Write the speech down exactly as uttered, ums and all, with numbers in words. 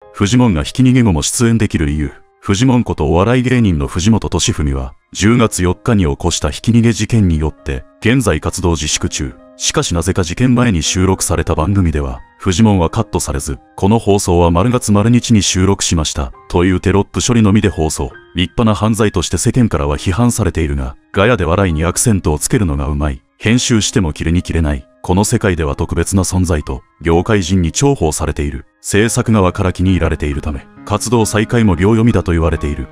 フジモンがひき逃げ後も出演できる理由。フジモンことお笑い芸人の藤本敏史は、じゅうがつよっかに起こしたひき逃げ事件によって、現在活動自粛中。しかしなぜか事件前に収録された番組では、フジモンはカットされず、この放送は丸月丸日に収録しました、というテロップ処理のみで放送。立派な犯罪として世間からは批判されているが、ガヤで笑いにアクセントをつけるのがうまい。編集しても切れに切れない。この世界では特別な存在と、業界人に重宝されている。制作側から気に入られているため、活動再開も秒読みだと言われている。